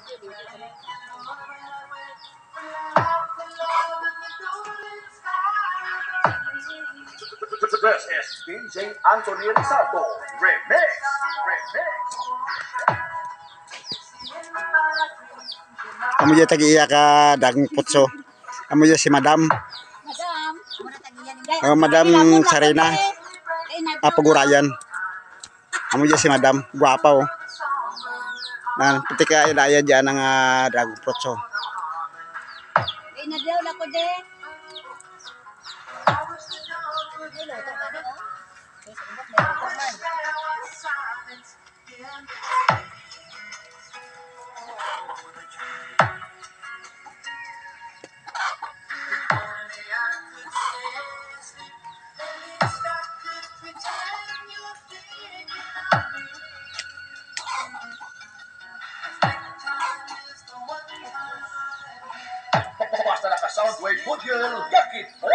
This is DJ Anthony Rizaldo Remix. Amo dyan tag-iya ka dagang putso. Amo dyan si Madam. Madam Sarina. Pagurayan. Amo dyan si Madam. Guwapa oh. Pati ka ilaya dyan ng dagang putso. Inadyaw na ko din. Basta naka Soundwave Budget, yakit